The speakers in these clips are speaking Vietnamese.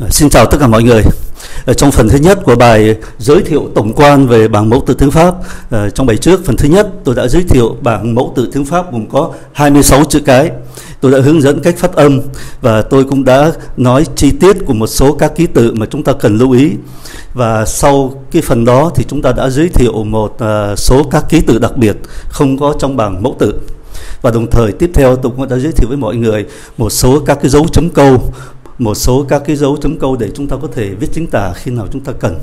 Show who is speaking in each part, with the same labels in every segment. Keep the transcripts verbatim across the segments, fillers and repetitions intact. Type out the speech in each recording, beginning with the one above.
Speaker 1: Xin chào tất cả mọi người. Trong phần thứ nhất của bài giới thiệu tổng quan về bảng mẫu tự tiếng Pháp, trong bài trước, phần thứ nhất, tôi đã giới thiệu bảng mẫu tự tiếng Pháp gồm có hai mươi sáu chữ cái. Tôi đã hướng dẫn cách phát âm và tôi cũng đã nói chi tiết của một số các ký tự mà chúng ta cần lưu ý. Và sau cái phần đó thì chúng ta đã giới thiệu một số các ký tự đặc biệt không có trong bảng mẫu tự. Và đồng thời tiếp theo tôi cũng đã giới thiệu với mọi người một số các cái dấu chấm câu, một số các cái dấu chấm câu để chúng ta có thể viết chính tả khi nào chúng ta cần.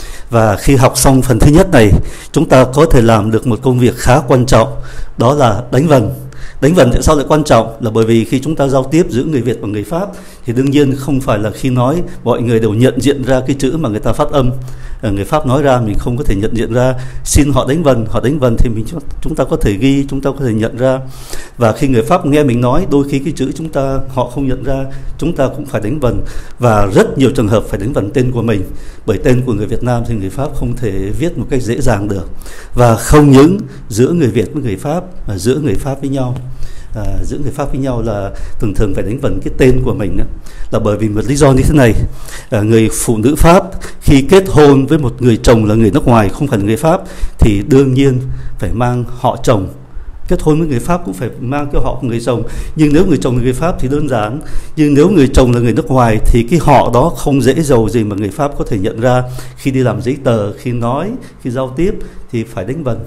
Speaker 1: Và khi học xong phần thứ nhất này, chúng ta có thể làm được một công việc khá quan trọng, đó là đánh vần. Đánh vần tại sao lại quan trọng? Là bởi vì khi chúng ta giao tiếp giữa người Việt và người Pháp thì đương nhiên không phải là khi nói mọi người đều nhận diện ra cái chữ mà người ta phát âm. Người Pháp nói ra mình không có thể nhận diện ra, xin họ đánh vần, họ đánh vần thì mình chúng ta có thể ghi, chúng ta có thể nhận ra. Và khi người Pháp nghe mình nói, đôi khi cái chữ chúng ta họ không nhận ra, chúng ta cũng phải đánh vần. Và rất nhiều trường hợp phải đánh vần tên của mình, bởi tên của người Việt Nam thì người Pháp không thể viết một cách dễ dàng được. Và không những giữa người Việt với người Pháp mà giữa người Pháp với nhau. À, giữa người Pháp với nhau là thường thường phải đánh vần cái tên của mình đó. Là bởi vì một lý do như thế này, à, người phụ nữ Pháp khi kết hôn với một người chồng là người nước ngoài không phải là người Pháp thì đương nhiên phải mang họ chồng. Kết hôn với người Pháp cũng phải mang cái họ của người chồng. Nhưng nếu người chồng là người Pháp thì đơn giản. Nhưng nếu người chồng là người nước ngoài thì cái họ đó không dễ dầu gì mà người Pháp có thể nhận ra. Khi đi làm giấy tờ, khi nói, khi giao tiếp thì phải đánh vần.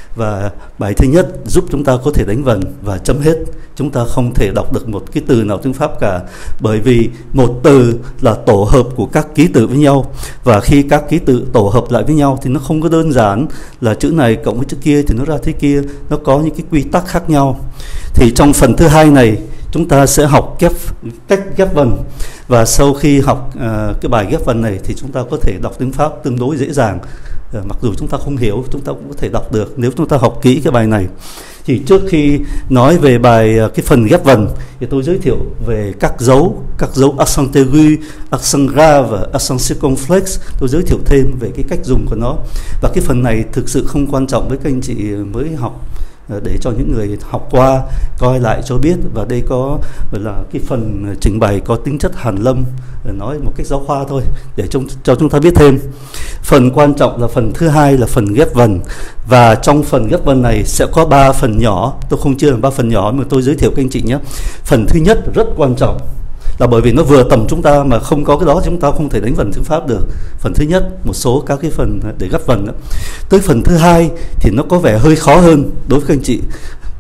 Speaker 1: Và bài thứ nhất giúp chúng ta có thể đánh vần và chấm hết. Chúng ta không thể đọc được một cái từ nào tiếng Pháp cả, bởi vì một từ là tổ hợp của các ký tự với nhau. Và khi các ký tự tổ hợp lại với nhau thì nó không có đơn giản là chữ này cộng với chữ kia thì nó ra thế kia. Nó có những cái quy tắc khác nhau. Thì trong phần thứ hai này chúng ta sẽ học ghép, cách ghép vần. Và sau khi học uh, cái bài ghép vần này thì chúng ta có thể đọc tiếng Pháp tương đối dễ dàng. Mặc dù chúng ta không hiểu, chúng ta cũng có thể đọc được nếu chúng ta học kỹ cái bài này. Thì trước khi nói về bài cái phần ghép vần thì tôi giới thiệu về các dấu, các dấu accent aigu, accent grave, accent circonflex. Tôi giới thiệu thêm về cái cách dùng của nó. Và cái phần này thực sự không quan trọng với các anh chị mới học, để cho những người học qua coi lại cho biết. Và đây có là cái phần trình bày có tính chất hàn lâm, nói một cách giáo khoa thôi để cho, cho chúng ta biết thêm. Phần quan trọng là phần thứ hai là phần ghép vần. Và trong phần ghép vần này sẽ có ba phần nhỏ. Tôi không chia làm ba phần nhỏ mà tôi giới thiệu các anh chị nhé. Phần thứ nhất rất quan trọng, là bởi vì nó vừa tầm chúng ta mà không có cái đó chúng ta không thể đánh vần tiếng Pháp được. Phần thứ nhất, một số các cái phần để ghép vần đó. Tới phần thứ hai thì nó có vẻ hơi khó hơn đối với các anh chị.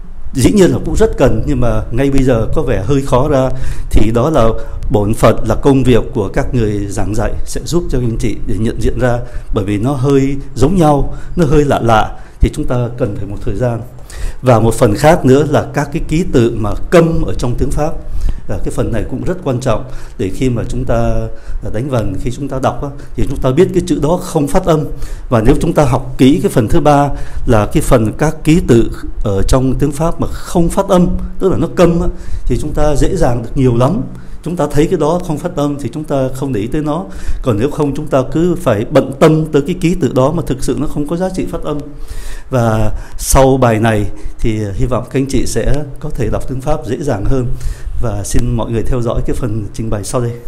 Speaker 1: Dĩ nhiên là cũng rất cần, nhưng mà ngay bây giờ có vẻ hơi khó ra. Thì đó là bổn phận, là công việc của các người giảng dạy sẽ giúp cho các anh chị để nhận diện ra. Bởi vì nó hơi giống nhau, nó hơi lạ lạ thì chúng ta cần phải một thời gian. Và một phần khác nữa là các cái ký tự mà câm ở trong tiếng Pháp. Và cái phần này cũng rất quan trọng để khi mà chúng ta đánh vần, khi chúng ta đọc á, thì chúng ta biết cái chữ đó không phát âm. Và nếu chúng ta học kỹ cái phần thứ ba là cái phần các ký tự ở trong tiếng Pháp mà không phát âm, tức là nó câm á, thì chúng ta dễ dàng được nhiều lắm. Chúng ta thấy cái đó không phát âm thì chúng ta không để ý tới nó. Còn nếu không chúng ta cứ phải bận tâm tới cái ký tự đó mà thực sự nó không có giá trị phát âm. Và sau bài này thì hy vọng các anh chị sẽ có thể đọc tiếng Pháp dễ dàng hơn. Và xin mọi người theo dõi cái phần trình bày sau đây.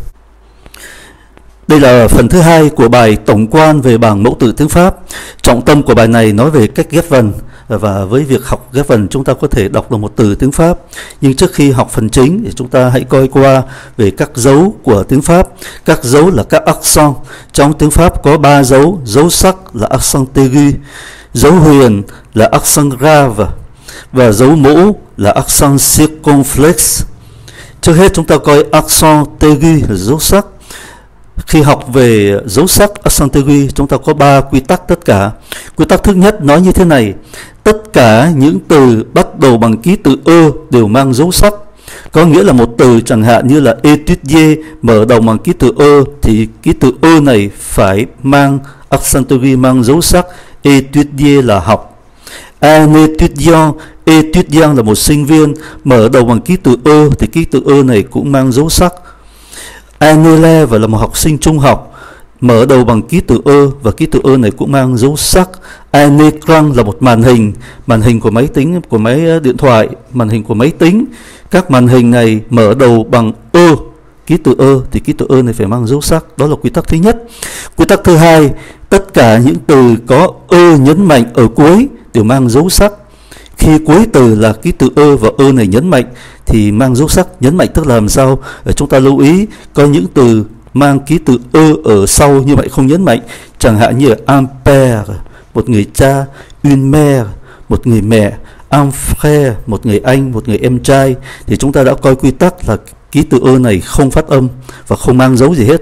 Speaker 1: Đây là phần thứ hai của bài tổng quan về bảng mẫu tự tiếng Pháp. Trọng tâm của bài này nói về cách ghép vần. Và với việc học ghép vần chúng ta có thể đọc được một từ tiếng Pháp. Nhưng trước khi học phần chính thì chúng ta hãy coi qua về các dấu của tiếng Pháp. Các dấu là các accent. Trong tiếng Pháp có ba dấu. Dấu sắc là accent aigu, dấu huyền là accent grave và dấu mũ là accent circonflex. Trước hết chúng ta coi accent aigu là dấu sắc. Khi học về dấu sắc accent aigu chúng ta có ba quy tắc tất cả. Quy tắc thứ nhất nói như thế này: tất cả những từ bắt đầu bằng ký tự ơ đều mang dấu sắc. Có nghĩa là một từ chẳng hạn như là étudier mở đầu bằng ký tự ơ thì ký tự ơ này phải mang accent aigu, mang dấu sắc. Étudier là học. Un étudiant, étudiant là một sinh viên, mở đầu bằng ký tự ơ thì ký tự ơ này cũng mang dấu sắc. Un élève là một học sinh trung học, mở đầu bằng ký tự ơ và ký tự ơ này cũng mang dấu sắc. Un écran là một màn hình, màn hình của máy tính, của máy điện thoại, màn hình của máy tính. Các màn hình này mở đầu bằng ơ ký tự ơ thì ký tự ơ này phải mang dấu sắc. Đó là quy tắc thứ nhất. Quy tắc thứ hai, tất cả những từ có ơ nhấn mạnh ở cuối đều mang dấu sắc. Khi cuối từ là ký tự ơ và ơ này nhấn mạnh thì mang dấu sắc. Nhấn mạnh tức là làm sao? Ở chúng ta lưu ý có những từ mang ký tự ơ ở sau như vậy không nhấn mạnh, chẳng hạn như un père, một người cha, une mère, một người mẹ, un frère, một người anh, một người em trai, thì chúng ta đã coi quy tắc là ký tự ơ này không phát âm và không mang dấu gì hết.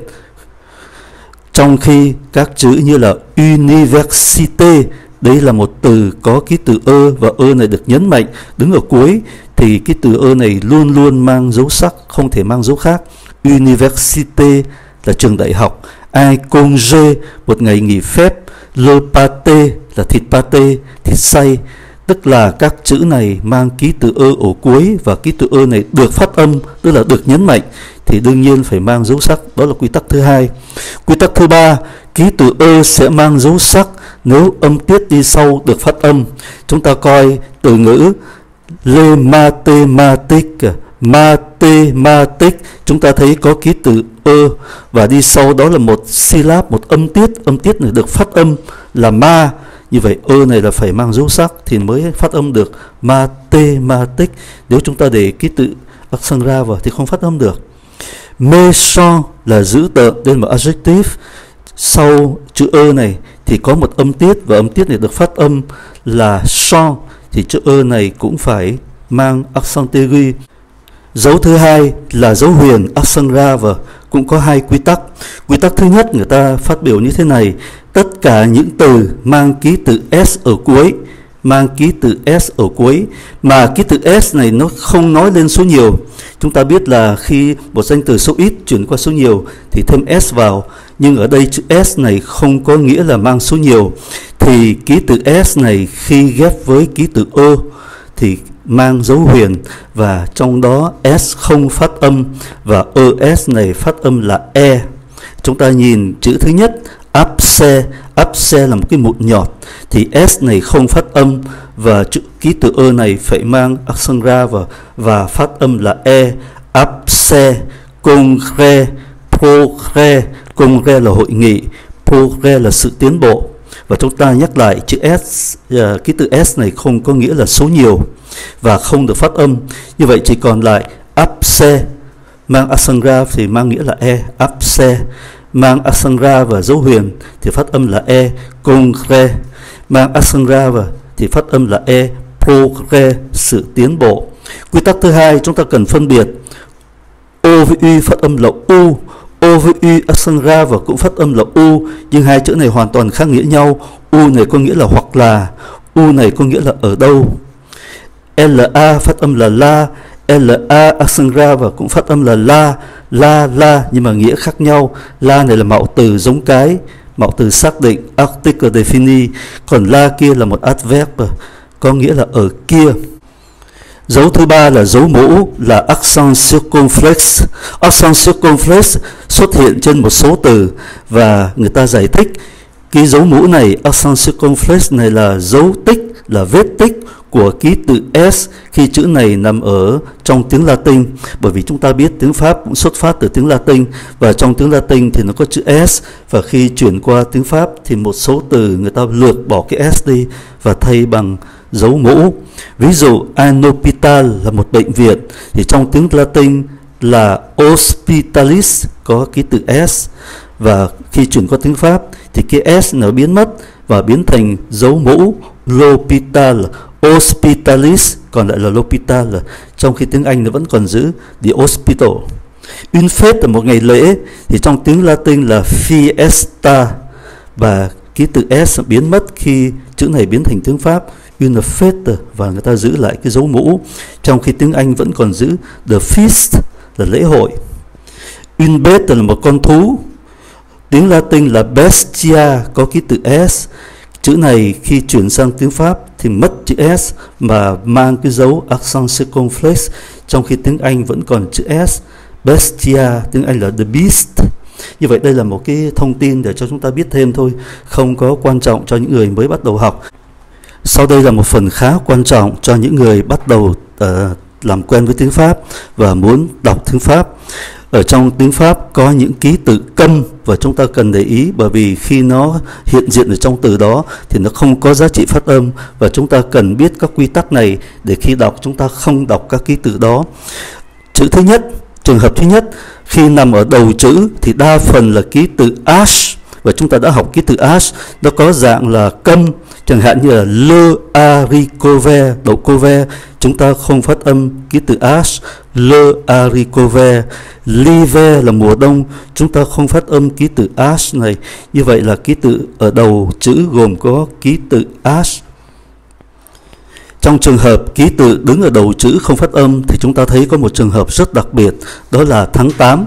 Speaker 1: Trong khi các chữ như là université, đấy là một từ có ký tự ơ và ơ này được nhấn mạnh đứng ở cuối, thì ký tự ơ này luôn luôn mang dấu sắc, không thể mang dấu khác. Université là trường đại học, un congé, một ngày nghỉ phép, le pâté là thịt pâté, thịt xay, tức là các chữ này mang ký tự ơ ở cuối và ký tự ơ này được phát âm, tức là được nhấn mạnh, thì đương nhiên phải mang dấu sắc. Đó là quy tắc thứ hai. Quy tắc thứ ba, ký tự ơ sẽ mang dấu sắc nếu âm tiết đi sau được phát âm. Chúng ta coi từ ngữ les mathématiques, mathématiques, chúng ta thấy có ký tự ơ và đi sau đó là một syllab, một âm tiết. Âm tiết này được phát âm là ma. Như vậy ơ này là phải mang dấu sắc thì mới phát âm được mathématiques. Nếu chúng ta để ký tự accent grave vào thì không phát âm được. Méchant là dữ tợn, đây là một adjective. Sau chữ ơ này thì có một âm tiết và âm tiết này được phát âm là chant, thì chữ ơ này cũng phải mang accent aigu. Dấu thứ hai là dấu huyền accent grave, cũng có hai quy tắc. Quy tắc thứ nhất người ta phát biểu như thế này: tất cả những từ mang ký tự s ở cuối, mang ký tự s ở cuối mà ký tự s này nó không nói lên số nhiều. Chúng ta biết là khi một danh từ số ít chuyển qua số nhiều thì thêm s vào, nhưng ở đây chữ s này không có nghĩa là mang số nhiều, thì ký tự s này khi ghép với ký tự ơ thì mang dấu huyền, và trong đó s không phát âm và es này phát âm là e. Chúng ta nhìn chữ thứ nhất abse, abse là một cái mụn nhọt, thì s này không phát âm và chữ ký tự ơ này phải mang accent grave và phát âm là e. Abse, congrès, progrès, congrès là hội nghị, progrès là sự tiến bộ. Và chúng ta nhắc lại chữ s, uh, ký tự s này không có nghĩa là số nhiều và không được phát âm. Như vậy chỉ còn lại abse mang accent grave thì mang nghĩa là e. Abse mang accent grave và dấu huyền thì phát âm là e. Congrès mang accent grave thì phát âm là e. Progrès sự tiến bộ. Quy tắc thứ hai chúng ta cần phân biệt o với u phát âm là u, o với u accent grave cũng phát âm là u, nhưng hai chữ này hoàn toàn khác nghĩa nhau. U này có nghĩa là hoặc là, u này có nghĩa là ở đâu. la phát âm là la, la accent grave cũng phát âm là la, la la nhưng mà nghĩa khác nhau. La này là mạo từ giống cái, mạo từ xác định, article défini, còn la kia là một adverb có nghĩa là ở kia. Dấu thứ ba là dấu mũ, là accent circonflexe. Accent circonflexe xuất hiện trên một số từ và người ta giải thích cái dấu mũ này, accent circonflexe này là dấu tích, là vết tích của ký tự s khi chữ này nằm ở trong tiếng Latin. Bởi vì chúng ta biết tiếng Pháp cũng xuất phát từ tiếng Latin, và trong tiếng Latin thì nó có chữ s, và khi chuyển qua tiếng Pháp thì một số từ người ta lược bỏ cái s đi và thay bằng dấu mũ. Ví dụ un hôpital là một bệnh viện, thì trong tiếng Latin là hospitalis có ký tự s, và khi chuyển qua tiếng Pháp thì cái s nó biến mất và biến thành dấu mũ l'hôpital, hospitalis còn lại là l'hôpital, trong khi tiếng Anh nó vẫn còn giữ the hospital. Une fête là một ngày lễ, thì trong tiếng Latin là fiesta, và ký tự s biến mất khi chữ này biến thành tiếng Pháp une fête, và người ta giữ lại cái dấu mũ, trong khi tiếng Anh vẫn còn giữ the feast là lễ hội. Une bête là một con thú, tiếng Latin là bestia có ký tự s. Chữ này khi chuyển sang tiếng Pháp thì mất chữ s mà mang cái dấu accent circonflexe, trong khi tiếng Anh vẫn còn chữ s. Bestia tiếng Anh là the beast. Như vậy đây là một cái thông tin để cho chúng ta biết thêm thôi, không có quan trọng cho những người mới bắt đầu học. Sau đây là một phần khá quan trọng cho những người bắt đầu uh, làm quen với tiếng Pháp và muốn đọc tiếng Pháp. Ở trong tiếng Pháp có những ký tự câm và chúng ta cần để ý, bởi vì khi nó hiện diện ở trong từ đó thì nó không có giá trị phát âm, và chúng ta cần biết các quy tắc này để khi đọc chúng ta không đọc các ký tự đó. Chữ thứ nhất, trường hợp thứ nhất, khi nằm ở đầu chữ thì đa phần là ký tự H, và chúng ta đã học ký tự H, nó có dạng là câm, chẳng hạn như là le haricot vert, đậu cô ve, chúng ta không phát âm ký tự H. Le haricot vert. L'hiver là mùa đông, chúng ta không phát âm ký tự H này. Như vậy là ký tự ở đầu chữ gồm có ký tự H. Trong trường hợp ký tự đứng ở đầu chữ không phát âm thì chúng ta thấy có một trường hợp rất đặc biệt, đó là tháng tám.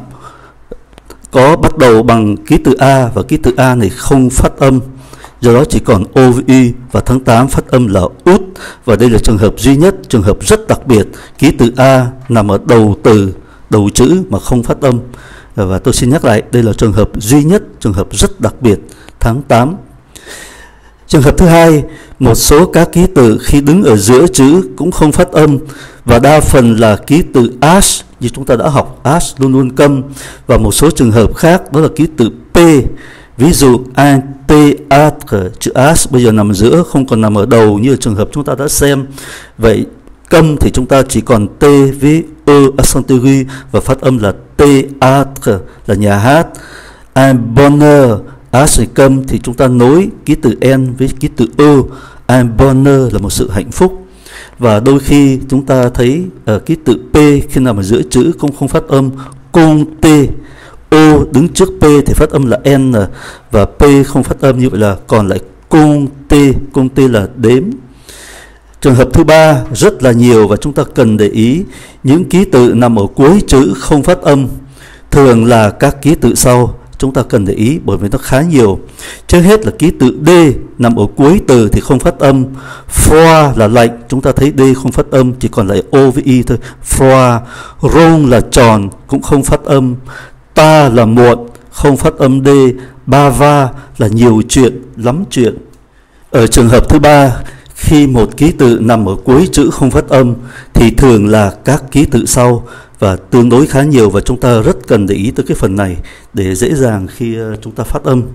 Speaker 1: Có bắt đầu bằng ký tự A và ký tự A này không phát âm, do đó chỉ còn O V I, và tháng tám phát âm là út, và đây là trường hợp duy nhất, trường hợp rất đặc biệt, ký tự A nằm ở đầu từ, đầu chữ mà không phát âm. Và tôi xin nhắc lại, đây là trường hợp duy nhất, trường hợp rất đặc biệt, tháng tám. Trường hợp thứ hai, một số các ký tự khi đứng ở giữa chữ cũng không phát âm, và đa phần là ký tự H, như chúng ta đã học, H luôn luôn câm. Và một số trường hợp khác đó là ký tự P, ví dụ un théâtre, chữ H bây giờ nằm giữa, không còn nằm ở đầu như trường hợp chúng ta đã xem. Vậy câm thì chúng ta chỉ còn T với E accent aigu và phát âm là théâtre, là nhà hát. Un bonheur, H câm thì chúng ta nối ký tự N với ký tự E, un bonheur là một sự hạnh phúc. Và đôi khi chúng ta thấy uh, ký tự P khi nằm ở giữa chữ cũng không phát âm, compter. O đứng trước P thì phát âm là N, và P không phát âm, như vậy là còn lại compter, compter là đếm. Trường hợp thứ ba rất là nhiều và chúng ta cần để ý, những ký tự nằm ở cuối chữ không phát âm thường là các ký tự sau. Chúng ta cần để ý bởi vì nó khá nhiều. Trước hết là ký tự D nằm ở cuối từ thì không phát âm. Froid là lạnh, chúng ta thấy D không phát âm, chỉ còn lại O với I thôi. Froid. Rond là tròn, cũng không phát âm. Ta là muộn, không phát âm D. Bava là nhiều chuyện, lắm chuyện. Ở trường hợp thứ ba, khi một ký tự nằm ở cuối chữ không phát âm thì thường là các ký tự sau, và tương đối khá nhiều, và chúng ta rất cần để ý tới cái phần này để dễ dàng khi chúng ta phát âm.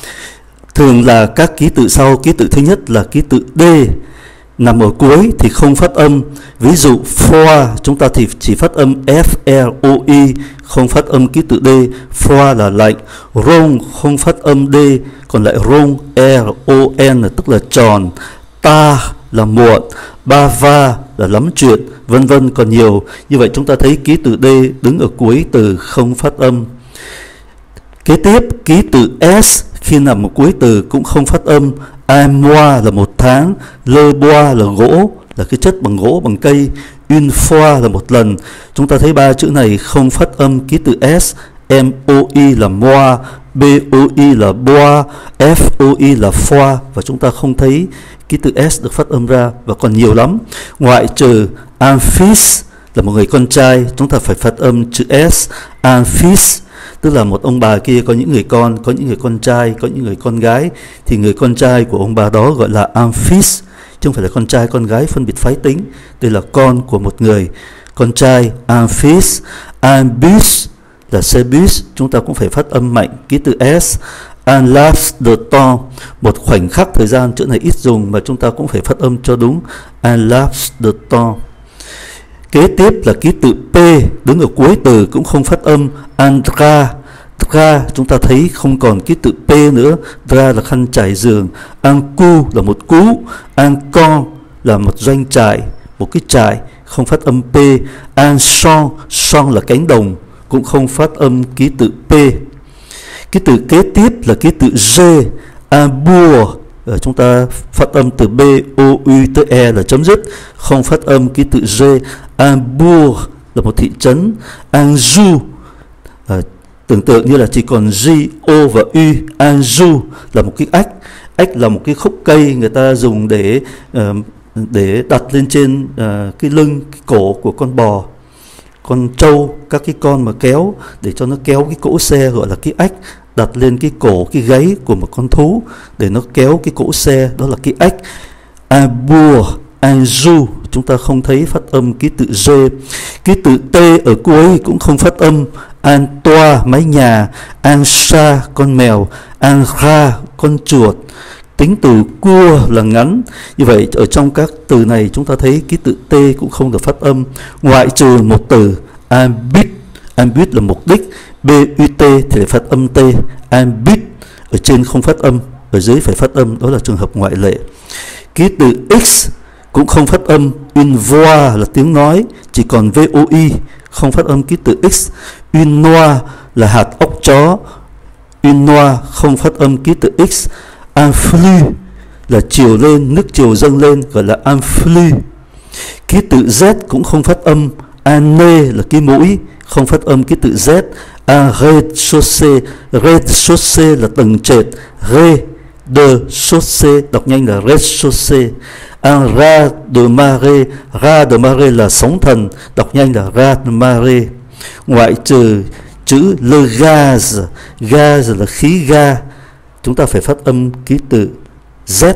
Speaker 1: Thường là các ký tự sau. Ký tự thứ nhất là ký tự D nằm ở cuối thì không phát âm. Ví dụ froid, chúng ta thì chỉ phát âm F R O I, không phát âm ký tự D. Froid là lạnh. Rond không phát âm D, còn lại rond R O N tức là tròn. Ta là muộn. Bava là lắm chuyện, vân vân, còn nhiều. Như vậy chúng ta thấy ký tự D đứng ở cuối từ không phát âm. Kế tiếp, ký tự S khi nằm ở cuối từ cũng không phát âm. Un mois là một tháng. Le bois là gỗ, là cái chất bằng gỗ, bằng cây. Une fois là một lần. Chúng ta thấy ba chữ này không phát âm ký tự S. M O I là moi, B O I là bois, F O I là fois, và chúng ta không thấy ký tự S được phát âm ra, và còn nhiều lắm. Ngoại trừ un fils là một người con trai, chúng ta phải phát âm chữ S. Un fils tức là một ông bà kia có những người con, có những người con trai, có những người con gái, thì người con trai của ông bà đó gọi là un fils, chứ không phải là con trai con gái phân biệt phái tính. Đây là con của một người con trai, un fils. Un bus là xe bus, chúng ta cũng phải phát âm mạnh ký tự S. Un laps de temps, một khoảnh khắc thời gian, chữ này ít dùng mà chúng ta cũng phải phát âm cho đúng. Un laps de temps. Kế tiếp là ký tự P đứng ở cuối từ cũng không phát âm. Un drap, drap chúng ta thấy không còn ký tự P nữa. Drap là khăn trải giường. Un cu là một cú. Un camp là một doanh trại, một cái trại, không phát âm P. Un champ, champ là cánh đồng, cũng không phát âm ký tự P. Ký tự kế tiếp là ký tự G. Un bourg, chúng ta phát âm từ B O U tới E là chấm dứt, không phát âm ký tự G. Un bourg là một thị trấn. Un jour, à, tưởng tượng như là chỉ còn G, O và U. Un jour là một cái ếch. Ếch là một cái khúc cây người ta dùng để uh, để đặt lên trên uh, cái lưng, cái cổ của con bò, con trâu, các cái con mà kéo để cho nó kéo cái cỗ xe, gọi là cái ếch, đặt lên cái cổ, cái gáy của một con thú để nó kéo cái cỗ xe, đó là cái ếch. Un bourg, un jour chúng ta không thấy phát âm ký tự G. Ký tự T ở cuối cũng không phát âm. un toit mái nhà, un chat con mèo, un rat con chuột. Tính từ cua là ngắn. Như vậy ở trong các từ này chúng ta thấy ký tự T cũng không được phát âm, ngoại trừ một từ un but. Un but là mục đích, but thì phải phát âm T. Un but ở trên không phát âm, ở dưới phải phát âm, đó là trường hợp ngoại lệ. Ký tự X cũng không phát âm, une voix là tiếng nói, chỉ còn voi, không phát âm ký tự X. Une noix là hạt óc chó, une noix không phát âm ký tự X. Un flux là chiều lên, nước chiều dâng lên, gọi là un flux. Ký tự Z cũng không phát âm, un nez là cái mũi, không phát âm ký tự Z. Un rez-de-chaussée, rez-de-chaussée là tầng trệt, rez de chaussée đọc nhanh là rez-de-chaussée. Un raz de marée, raz de marée là sóng thần, đọc nhanh là raz de marée. Ngoại trừ chữ le gaz, gaz là khí ga, chúng ta phải phát âm ký tự Z.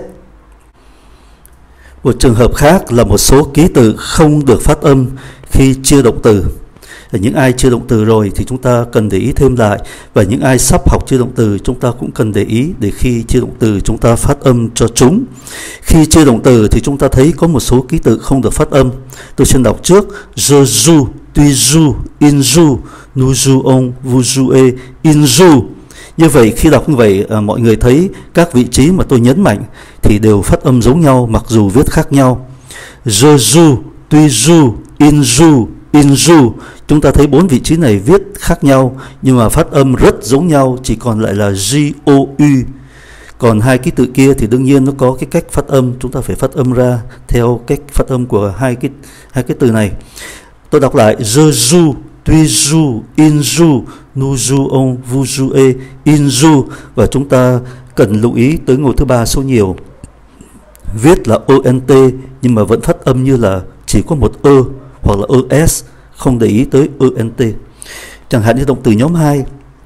Speaker 1: Một trường hợp khác là một số ký tự không được phát âm khi chia động từ. Những ai chia động từ rồi thì chúng ta cần để ý thêm lại, và những ai sắp học chia động từ chúng ta cũng cần để ý để khi chia động từ chúng ta phát âm cho chúng. Khi chia động từ thì chúng ta thấy có một số ký tự không được phát âm. Tôi xin đọc trước: je joue, tu joues, il joue, nous jouons, vous jouez, il joue. Như vậy khi đọc như vậy à, mọi người thấy các vị trí mà tôi nhấn mạnh thì đều phát âm giống nhau mặc dù viết khác nhau. Je joue, tu joues, il joue, il joue. Chúng ta thấy bốn vị trí này viết khác nhau nhưng mà phát âm rất giống nhau, chỉ còn lại là J O U. Còn hai ký tự kia thì đương nhiên nó có cái cách phát âm, chúng ta phải phát âm ra theo cách phát âm của hai cái hai cái từ này. Tôi đọc lại: je joue, tu joues, il joue, nous jouons, vous jouez, il joue. Và chúng ta cần lưu ý tới ngôi thứ ba số nhiều. Viết là O N T nhưng mà vẫn phát âm như là chỉ có một ơ hoặc là E S, không để ý tới E N T. Chẳng hạn như động từ nhóm hai: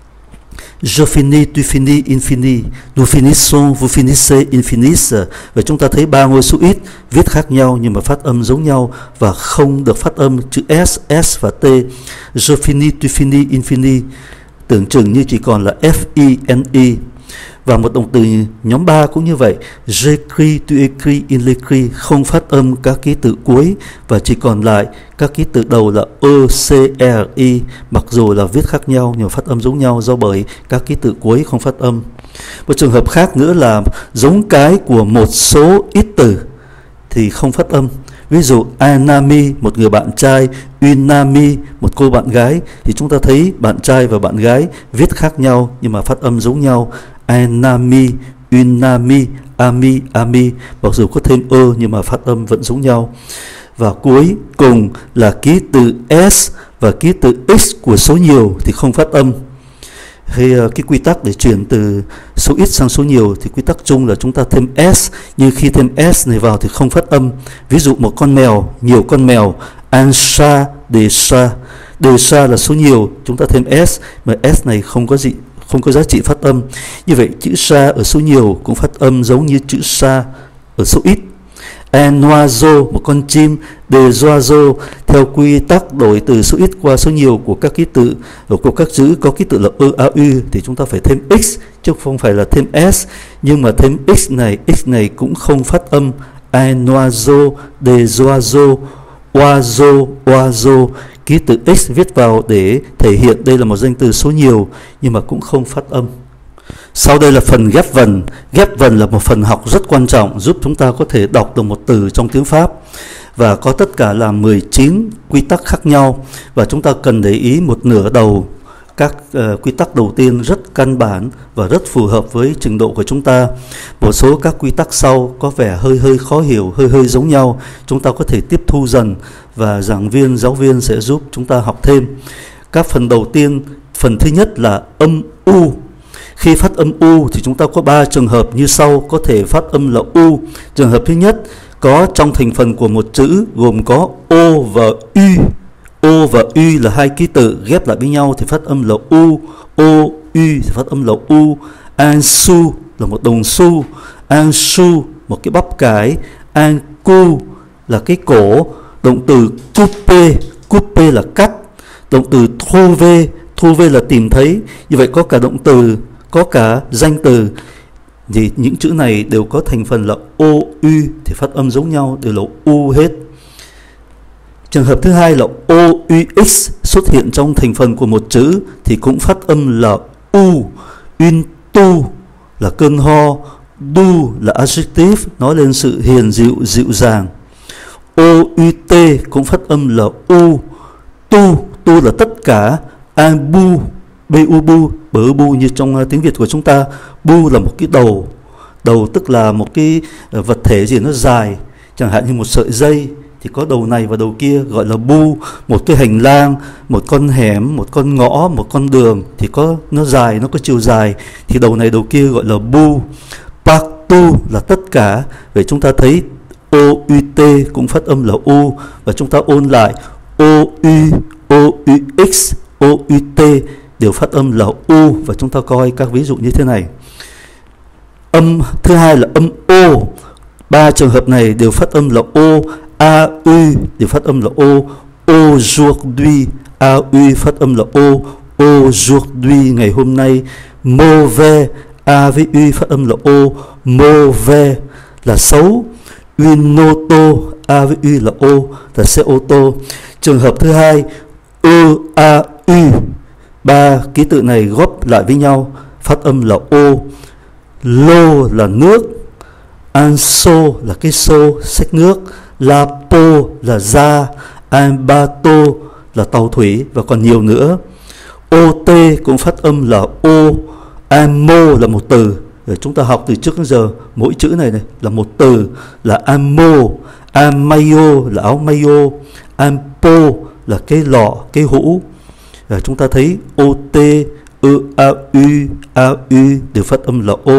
Speaker 1: je finis, tu finis, il finit, nous finissons, vous finissez, il finissent. Và chúng ta thấy ba ngôi số ít viết khác nhau nhưng mà phát âm giống nhau và không được phát âm chữ S, S và T. Je finis, tu finis, il finit tưởng chừng như chỉ còn là F I N I. Và một động từ nhóm ba cũng như vậy: j'écris, tu écris, il écrit, không phát âm các ký tự cuối và chỉ còn lại các ký tự đầu là E, C, R, I, mặc dù là viết khác nhau nhưng phát âm giống nhau do bởi các ký tự cuối không phát âm. Một trường hợp khác nữa là giống cái của một số ít từ thì không phát âm. Ví dụ un ami, một người bạn trai, une amie, một cô bạn gái, thì chúng ta thấy bạn trai và bạn gái viết khác nhau nhưng mà phát âm giống nhau: un ami, une amie, ami, ami, mặc dù có thêm ơ nhưng mà phát âm vẫn giống nhau. Và cuối cùng là ký từ S và ký từ X của số nhiều thì không phát âm. Hay cái quy tắc để chuyển từ số ít sang số nhiều thì quy tắc chung là chúng ta thêm S, nhưng khi thêm S này vào thì không phát âm. Ví dụ một con mèo, nhiều con mèo, un chat, des chats. Des chats là số nhiều, chúng ta thêm S mà S này không có gì, không có giá trị phát âm. Như vậy chữ chat ở số nhiều cũng phát âm giống như chữ chat ở số ít. Un oiseau, một con chim, des oiseaux, theo quy tắc đổi từ số ít qua số nhiều của các ký tự, của các chữ có ký tự là E, A, U thì chúng ta phải thêm X chứ không phải là thêm S. Nhưng mà thêm X này, X này cũng không phát âm. Un oiseau, des oiseaux, oiseau, oiseau. Ký tự X viết vào để thể hiện đây là một danh từ số nhiều nhưng mà cũng không phát âm. Sau đây là phần ghép vần. Ghép vần là một phần học rất quan trọng giúp chúng ta có thể đọc được một từ trong tiếng Pháp. Và có tất cả là mười chín quy tắc khác nhau. Và chúng ta cần để ý một nửa đầu. Các uh, quy tắc đầu tiên rất căn bản và rất phù hợp với trình độ của chúng ta. Một số các quy tắc sau có vẻ hơi hơi khó hiểu, hơi hơi giống nhau. Chúng ta có thể tiếp thu dần và giảng viên, giáo viên sẽ giúp chúng ta học thêm. Các phần đầu tiên, phần thứ nhất là âm U. Khi phát âm U thì chúng ta có ba trường hợp như sau, có thể phát âm là U. Trường hợp thứ nhất, có trong thành phần của một chữ gồm có O và U. O và U là hai ký tự ghép lại với nhau thì phát âm là U. O, U thì phát âm là U. Un sou là một đồng xu. Un sou một cái bắp cải. Un cou là cái cổ. Động từ couper, couper là cắt. Động từ trouver, Trouver là tìm thấy. Như vậy có cả động từ, có cả danh từ. Thì những chữ này đều có thành phần là o u, thì phát âm giống nhau, đều là u hết. Trường hợp thứ hai là o u x xuất hiện trong thành phần của một chữ thì cũng phát âm là u. Une tu là cơn ho, du là adjective nói lên sự hiền dịu, dịu dàng. O u t cũng phát âm là u. Tu, tu là tất cả. Un bu, bu bu, bờ bu như trong uh, tiếng Việt của chúng ta. Bu là một cái đầu. Đầu tức là một cái uh, vật thể gì nó dài, chẳng hạn như một sợi dây thì có đầu này và đầu kia, gọi là bu. Một cái hành lang, một con hẻm, một con ngõ, một con đường thì có nó dài, nó có chiều dài thì đầu này đầu kia gọi là bu. Partout là tất cả. Vậy chúng ta thấy o u t cũng phát âm là u, và chúng ta ôn lại o u, o u x, o u t đều phát âm là u, và chúng ta coi các ví dụ như thế này. Âm thứ hai là âm o. Ba trường hợp này đều phát âm là o. A U đều phát âm là o. Aujourd'hui, A U phát âm là o. Aujourd'hui, ngày hôm nay. Mauvais, A với U phát âm là o. Mauvais là xấu. Une auto, A với U là o, là xe ô tô. Trường hợp thứ hai, E A U, ba ký tự này góp lại với nhau phát âm là o. L'eau là nước. Un seau là cái xô, xách nước. La peau là da. Un bateau là tàu thủy, và còn nhiều nữa. O T cũng phát âm là o. Un mot là một từ. Để chúng ta học từ trước đến giờ, mỗi chữ này này là một từ, là un mot. Un maillot là áo maillot. Un pot là cái lọ, cái hũ. Để chúng ta thấy O T, E A U, A U đều phát âm là o.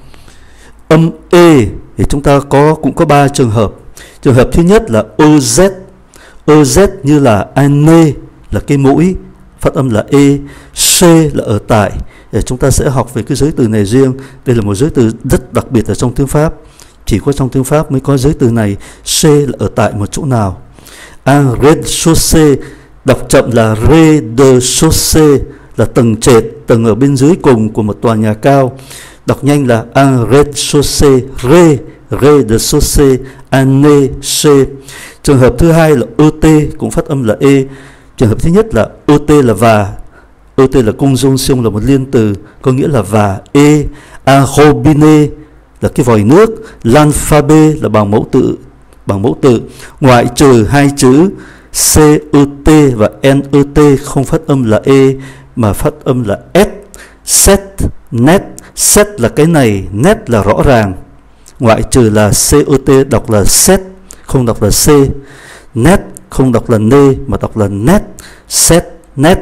Speaker 1: Âm E thì chúng ta có cũng có ba trường hợp. Trường hợp thứ nhất là E Z. E Z như là année là cái mũi, phát âm là e. C là ở tại. Để chúng ta sẽ học về cái giới từ này riêng. Đây là một giới từ rất đặc biệt ở trong tiếng Pháp. Chỉ có trong tiếng Pháp mới có giới từ này. C là ở tại một chỗ nào. Un rez-de-chaussée, đọc chậm là rez-de-chaussée, là tầng trệt, tầng ở bên dưới cùng của một tòa nhà cao. Đọc nhanh là un rez-de-chaussée, rez, rez-de-chaussée, année, C. Trường hợp thứ hai là E T cũng phát âm là e. Trường hợp thứ nhất là E T là và. E T là conjonction, là một liên từ, có nghĩa là và. E. Un robinet là cái vòi nước. L'alphabet là bảng mẫu tự, bảng mẫu tự. Ngoại trừ hai chữ C E T và N E T không phát âm là e mà phát âm là S. Set, net. Set là cái này, net là rõ ràng. Ngoại trừ là C E T đọc là set, không đọc là C. Net không đọc là nê mà đọc là net. Set, net.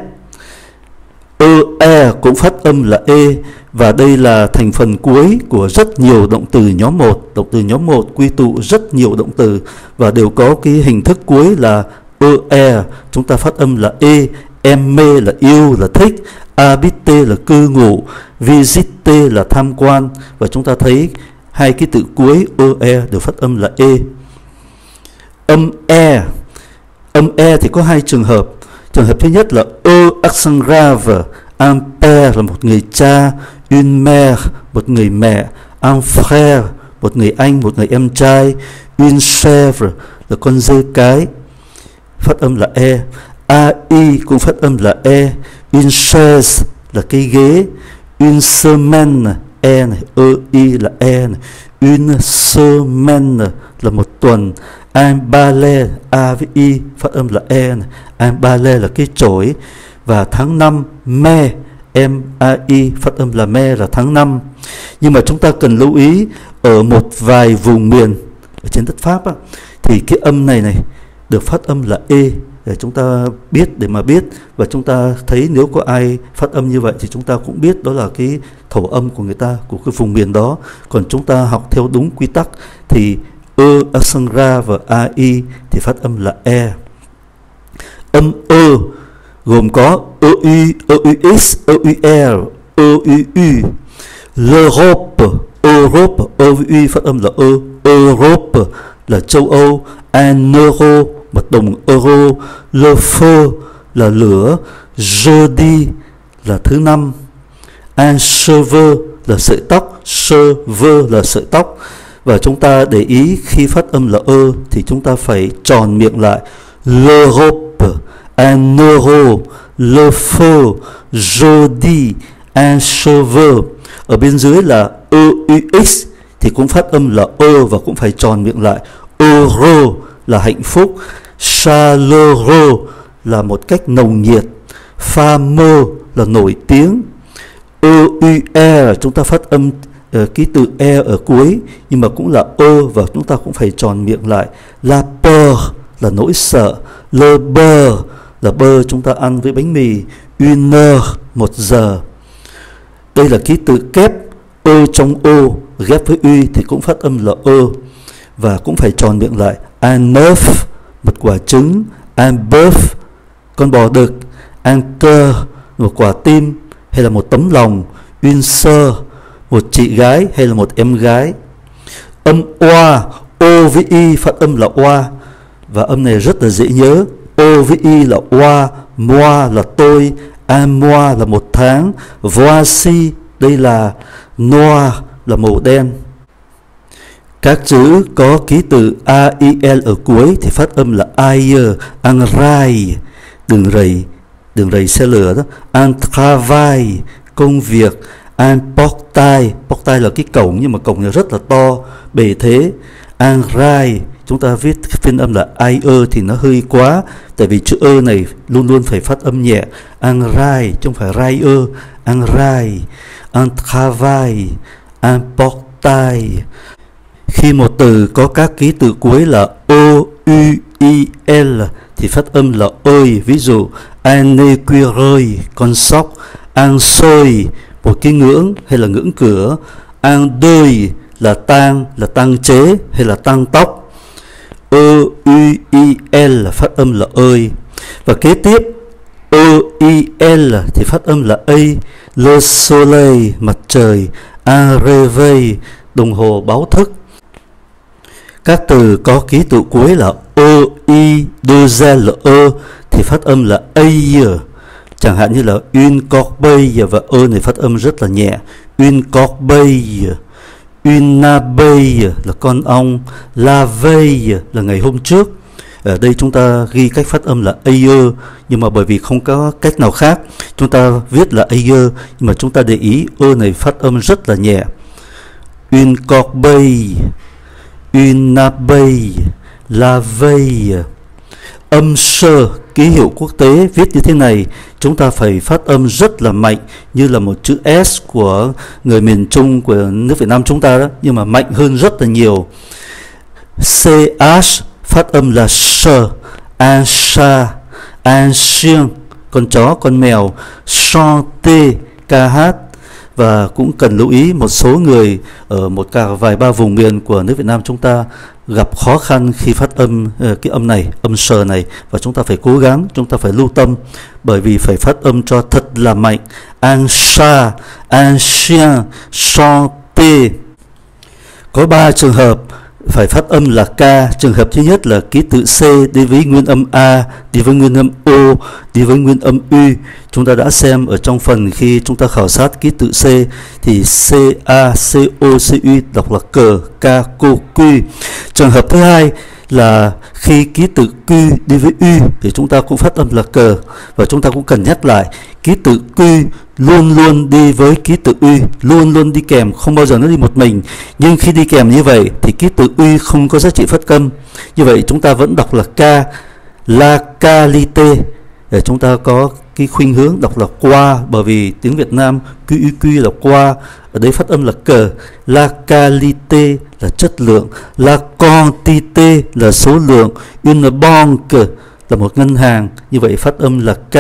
Speaker 1: E, e cũng phát âm là e, và đây là thành phần cuối của rất nhiều động từ nhóm một. Động từ nhóm một quy tụ rất nhiều động từ và đều có cái hình thức cuối là e, e. Chúng ta phát âm là e. Aimer là yêu, là thích. Habiter là cư ngụ. Visiter là tham quan. Và chúng ta thấy hai cái từ cuối e, e đều phát âm là e. Âm e. Âm e thì có hai trường hợp. Trường hợp thứ nhất là e accent grave. Un père là một người cha. Une mère một người mẹ. Un frère một người anh, một người em trai. Une chèvre là con dê cái, phát âm là e. Ai cũng phát âm là e. Une chaise là cái ghế. Une semaine e này, e i là e này. Une semaine là một tuần. Un balai, a với i phát âm là e này. Un balai là cái chổi. Và tháng năm, mai, m a i phát âm là mai là tháng năm. Nhưng mà chúng ta cần lưu ý ở một vài vùng miền ở trên đất Pháp á, thì cái âm này này được phát âm là e, để chúng ta biết, để mà biết. Và chúng ta thấy nếu có ai phát âm như vậy thì chúng ta cũng biết đó là cái thổ âm của người ta, của cái vùng miền đó. Còn chúng ta học theo đúng quy tắc thì e, accent grave và a i thì phát âm là e. Âm e gồm có e u, e u x, e u r, e u u. L'Europe, Europe, e u phát âm là e. Europe là châu Âu. Un euro, một đồng euro. Le feu là lửa. Jeudi là thứ năm. Un cheveu là sợi tóc, cheveux là sợi tóc. Và chúng ta để ý khi phát âm là ơ thì chúng ta phải tròn miệng lại. L'Europe, un euro, le feu, jeudi, un cheveu. Ở bên dưới là e u x thì cũng phát âm là ơ và cũng phải tròn miệng lại. Euro là hạnh phúc, chaleureux là một cách nồng nhiệt, fameux là nổi tiếng. e u r chúng ta phát âm uh, ký từ e ở cuối nhưng mà cũng là ơ và chúng ta cũng phải tròn miệng lại. La peur là nỗi sợ, le beurre là bơ chúng ta ăn với bánh mì, une heure một giờ. Đây là ký tự kép, ơ trong ô ghép với u thì cũng phát âm là ơ và cũng phải tròn miệng lại. Un œuf một quả trứng, un bœuf con bò đực, un cœur một quả tim hay là một tấm lòng, une sœur một chị gái hay là một em gái. Âm oa, o với y phát âm là oa và âm này rất là dễ nhớ. O với y là oa, moi là tôi, un mois là một tháng, voici đây là noir là màu đen. Các chữ có ký tự a i l ở cuối thì phát âm là aille, un rail đường rầy, đường rầy xe lửa đó, un travail công việc, un portail, portail là cái cổng nhưng mà cổng này rất là to, bề thế. Un rail chúng ta viết phiên âm là ai ơ thì nó hơi quá, tại vì chữ ơ này luôn luôn phải phát âm nhẹ. Un rail chứ không phải rai ơ, un rail, un travail, un portail. Khi một từ có các ký tự cuối là o u i l thì phát âm là ơi, ví dụ un écureuil con sóc, un seuil một cái ngưỡng hay là ngưỡng cửa, un deuil là tang, là tang chế hay là tang tóc. E u i l phát âm là ơi. Và kế tiếp e i l thì phát âm là a, le soleil mặt trời, un réveil đồng hồ báo thức. Các từ có ký tự cuối là e i deux l e thì phát âm là aille. Chẳng hạn như là une corbeille và ơ này phát âm rất là nhẹ. Une corbeille, une abeille là con ong, la veille là ngày hôm trước. Ở đây chúng ta ghi cách phát âm là aille, nhưng mà bởi vì không có cách nào khác chúng ta viết là aille, nhưng mà chúng ta để ý ơ này phát âm rất là nhẹ. Une corbeille, une abeille, la veille. Âm sơ ký hiệu quốc tế viết như thế này, chúng ta phải phát âm rất là mạnh như là một chữ S của người miền Trung của nước Việt Nam chúng ta đó, nhưng mà mạnh hơn rất là nhiều. xê hát phát âm là sơ, un chat, un chien con chó con mèo, chanter ca hát. Và cũng cần lưu ý một số người ở một cả vài ba vùng miền của nước Việt Nam chúng ta gặp khó khăn khi phát âm uh, cái âm này, âm sờ này, và chúng ta phải cố gắng, chúng ta phải lưu tâm bởi vì phải phát âm cho thật là mạnh. Un chat, un chien, chanter. Có ba trường hợp phải phát âm là K. Trường hợp thứ nhất là ký tự C đi với nguyên âm A, đi với nguyên âm O, đi với nguyên âm U. Chúng ta đã xem ở trong phần khi chúng ta khảo sát ký tự C thì C, A, C, O, C, U đọc là cờ, K, cô, Q. Trường hợp thứ hai là khi ký tự Q đi với U thì chúng ta cũng phát âm là cờ, và chúng ta cũng cần nhắc lại ký tự Q luôn luôn đi với ký tự U, luôn luôn đi kèm, không bao giờ nó đi một mình. Nhưng khi đi kèm như vậy thì ký tự U không có giá trị phát âm, như vậy chúng ta vẫn đọc là K. La qualité để chúng ta có cái khuynh hướng đọc là qua, bởi vì tiếng Việt Nam Q Q là qua, ở đây phát âm là cờ. La qualité là chất lượng, la quantité là số lượng, une banque là một ngân hàng, như vậy phát âm là K.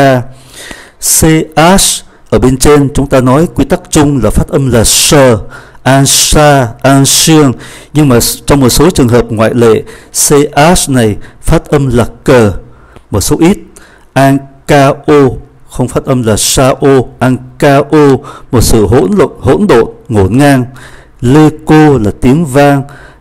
Speaker 1: xê hát ở bên trên chúng ta nói quy tắc chung là phát âm là sờ, un chat, un chien, nhưng mà trong một số trường hợp ngoại lệ xê hát này phát âm là cờ, một số ít. Un cao không phát âm là sao, un cao một sự hỗn lộn, hỗn độn, ngổn ngang. L'écho là tiếng vang,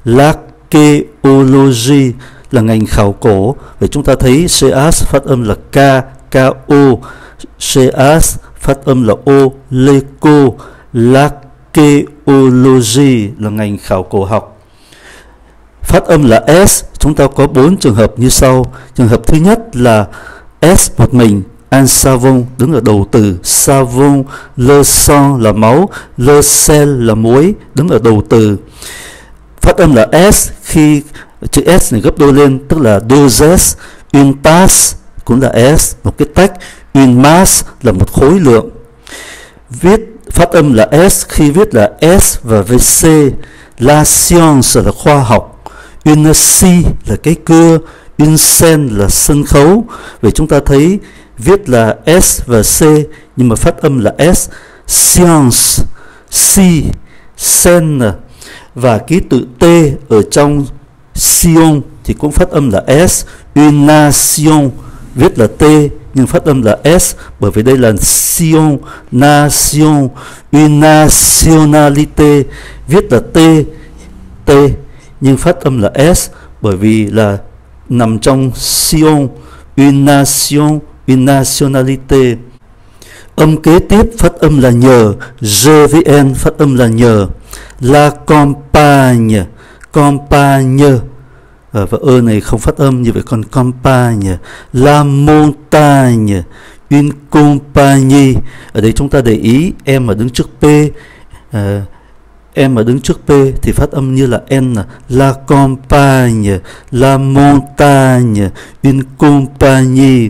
Speaker 1: l'archéologie là ngành khảo cổ. Vậy chúng ta thấy xê hát phát âm là K, K O, xê hát phát âm là O. L'éco, l'archéologie là ngành khảo cổ học. Phát âm là S, chúng ta có bốn trường hợp như sau. Trường hợp thứ nhất là S một mình, un savon đứng ở đầu từ, savon, le sang là máu, le sel là muối đứng ở đầu từ. Phát âm là S khi chữ S này gấp đôi lên, tức là doses, une tasse cũng là S, một cái tách, une masse là một khối lượng. Viết phát âm là S khi viết là S và với C, la science là khoa học, une scie là cái cưa, une scène là sân khấu. Vậy chúng ta thấy viết là S và C nhưng mà phát âm là S, science, scie, scène. Và ký tự T ở trong Sion thì cũng phát âm là S, une nation viết là T nhưng phát âm là S bởi vì đây là Sion, nation, une nationalité viết là T, T nhưng phát âm là S bởi vì là nằm trong Sion, une nation, une nationalité. Âm kế tiếp phát âm là nhờ, G với N phát âm là nhờ. La campagne, campagne à, và ơ này không phát âm như vậy, còn campagne. La montagne, une compagnie. Ở đây chúng ta để ý em mà đứng trước P, à, em mà đứng trước P thì phát âm như là N. La campagne, la montagne, une compagnie.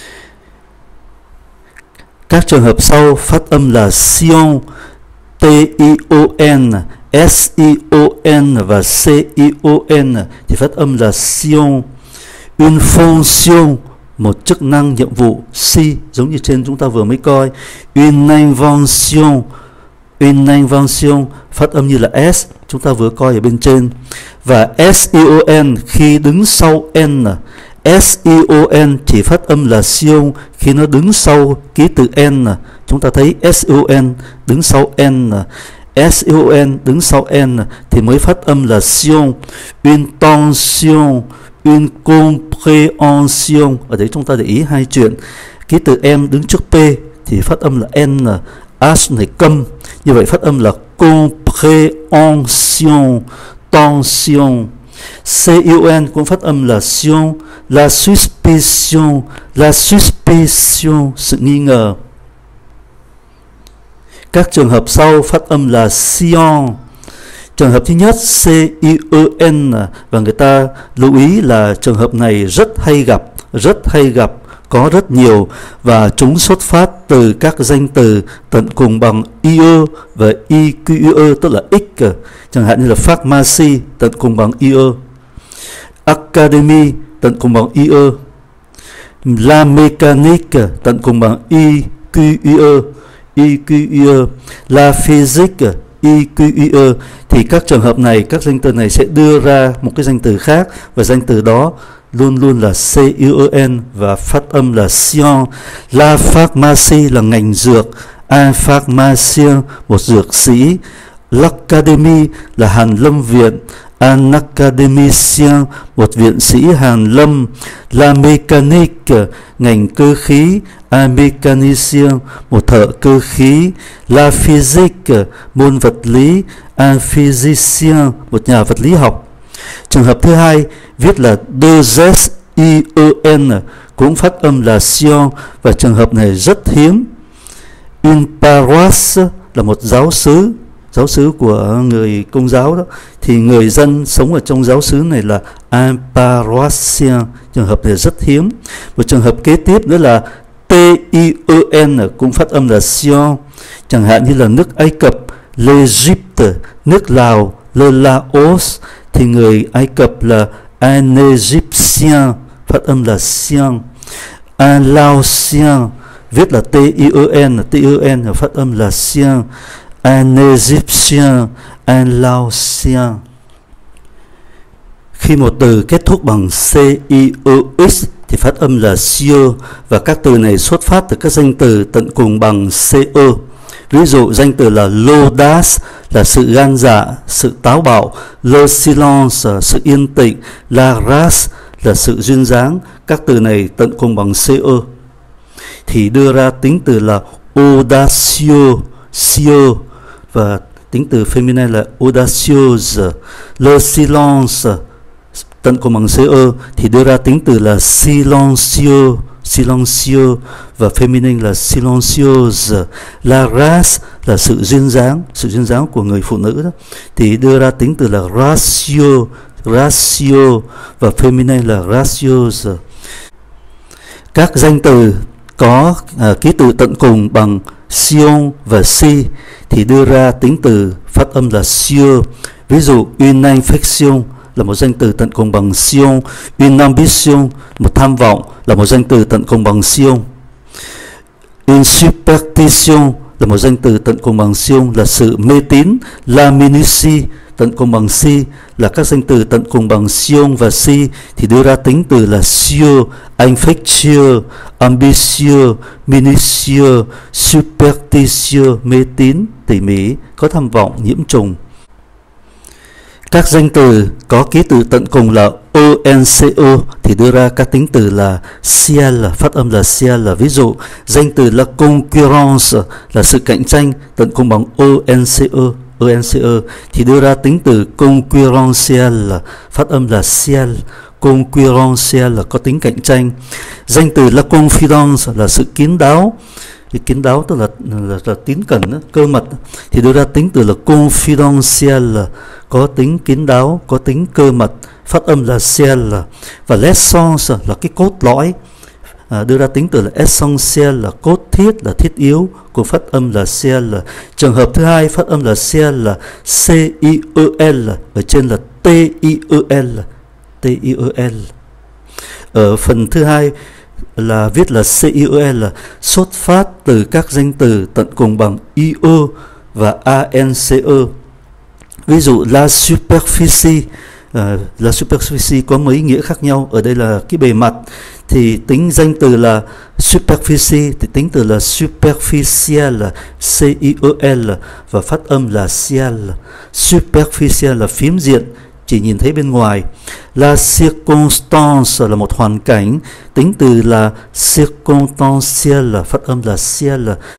Speaker 1: Các trường hợp sau phát âm là Sion, T I O N, S I O N và C I O N thì phát âm là Sion. Une fonction, một chức năng nhiệm vụ, C giống như trên chúng ta vừa mới coi. Une invention, une invention phát âm như là S chúng ta vừa coi ở bên trên. Và S I O N khi đứng sau N, S I O N chỉ phát âm là Sion khi nó đứng sau ký tự N. Chúng ta thấy S I O N đứng sau N, S I O N đứng sau N thì mới phát âm là Sion. Une tension, une compréhension. Ở đấy chúng ta để ý hai chuyện. Ký tự M đứng trước P thì phát âm là N, H này câm. Như vậy phát âm là compréhension, tension. C I O N cũng phát âm là Sion. La suspicion, la suspicion, sự nghi ngờ. Các trường hợp sau phát âm là Sion. Trường hợp thứ nhất C I O N và người ta lưu ý là trường hợp này rất hay gặp, rất hay gặp, có rất nhiều và chúng xuất phát từ các danh từ tận cùng bằng I E và I Q E tức là X, chẳng hạn như là pharmacy tận cùng bằng I E, academy tận cùng bằng I E, la mécanique tận cùng bằng I Q E, I Q E, la physique I Q E. Thì các trường hợp này, các danh từ này sẽ đưa ra một cái danh từ khác và danh từ đó luôn luôn là C I O N và phát âm là Sion. La pharmacie là ngành dược, un pharmacien một dược sĩ. L'académie là Hàn Lâm Viện, un académicien một viện sĩ Hàn Lâm. La mécanique ngành cơ khí, un mécanicien một thợ cơ khí. La physique môn vật lý, un physicien một nhà vật lý học. Trường hợp thứ hai viết là deux S I E N cũng phát âm là Sion và trường hợp này rất hiếm. Une paroisse là một giáo xứ, giáo xứ của người Công giáo đó, thì người dân sống ở trong giáo xứ này là un paroissien. Trường hợp này rất hiếm. Một trường hợp kế tiếp nữa là T I E N cũng phát âm là Sion, chẳng hạn như là nước Ai Cập, l'Egypte, nước Lào, le Laos thì người Ai Cập là un Égyptien, phát âm là Sion. Un Laotien viết là T I E N, T I E N phát âm là Sion. Un Égyptien, un Laotien. Khi một từ kết thúc bằng C I E X thì phát âm là Sieur và các từ này xuất phát từ các danh từ tận cùng bằng C E. Ví dụ danh từ là l'audace là sự gan dạ, sự táo bạo, le silence là sự yên tĩnh, la grâce là sự duyên dáng. Các từ này tận cùng bằng C E thì đưa ra tính từ là audacieux, và tính từ feminine là audacieuse. Le silence tận cùng bằng ce thì đưa ra tính từ là silencieux, silencieux, và feminine là silencieuse. La race là sự duyên dáng, sự duyên dáng của người phụ nữ đó, thì đưa ra tính từ là ratio, ratio, và feminine là ratiouse. Các danh từ có à, ký tự tận cùng bằng sion và si thì đưa ra tính từ phát âm là siêu. Ví dụ une infection là một danh từ tận cùng bằng sion, une ambition một tham vọng là một danh từ tận cùng bằng sion, une superstition là một danh từ tận cùng bằng sion là sự mê tín, la minutie tận cùng bằng si là các danh từ tận cùng bằng sion và si thì đưa ra tính từ là siêu, infectieux, ambitieux, minutieux, superstitieux, mê tín, tỉ mỉ, có tham vọng, nhiễm trùng. Các danh từ có ký tự tận cùng là onco thì đưa ra các tính từ là ciel, phát âm là ciel. Ví dụ danh từ là concurrence là sự cạnh tranh tận cùng bằng onco, onco thì đưa ra tính từ concurrentiel, phát âm là ciel. Concurrentiel là có tính cạnh tranh. Danh từ là confidence là sự kín đáo, thì kín đáo tức là, là, là tín cẩn, cơ mật, thì đưa ra tính từ là confidentiel, có tính kín đáo, có tính cơ mật, phát âm là ciel. Và l'essence là cái cốt lõi, à, đưa ra tính từ là essentiel, là cốt thiết, là thiết yếu, của phát âm là ciel. Trường hợp thứ hai phát âm là ciel là C I E L, ở trên là T I E L, T I E L. Ở phần thứ hai là viết là C I E L, xuất phát từ các danh từ tận cùng bằng I E và A N C E. Ví dụ la superficie, uh, la superficie có mấy nghĩa khác nhau. Ở đây là cái bề mặt, thì tính danh từ là superficie thì tính từ là superficiel, C I E L, và phát âm là ciel. Superficiel là phiến diện, chỉ nhìn thấy bên ngoài. La circonstance là một hoàn cảnh, tính từ là circonstanciel, phát âm là ciel.